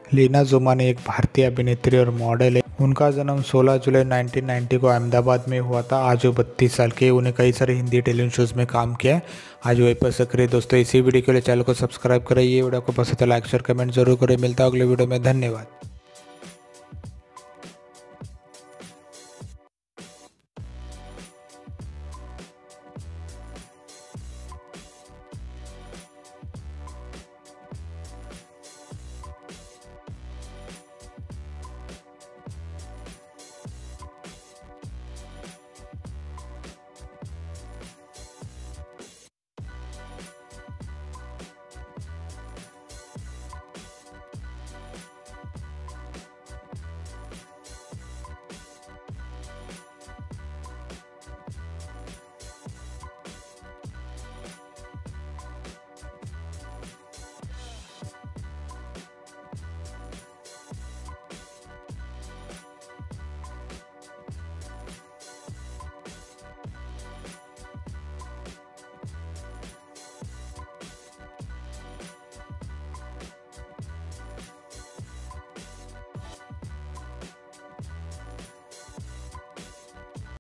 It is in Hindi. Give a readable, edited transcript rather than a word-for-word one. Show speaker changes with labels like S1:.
S1: लीना जुमानी एक भारतीय अभिनेत्री और मॉडल है। उनका जन्म 16 जुलाई 1990 को अहमदाबाद में हुआ था। आज वो 32 साल के। उन्हें कई सारे हिंदी टेलीविजन शोज में काम किया है। आज वही पर सक्रिय। दोस्तों इसी वीडियो के लिए चैनल को सब्सक्राइब करें। ये वीडियो को पसंद है लाइक शेयर कमेंट जरूर करें। मिलता है अगले वीडियो में। धन्यवाद।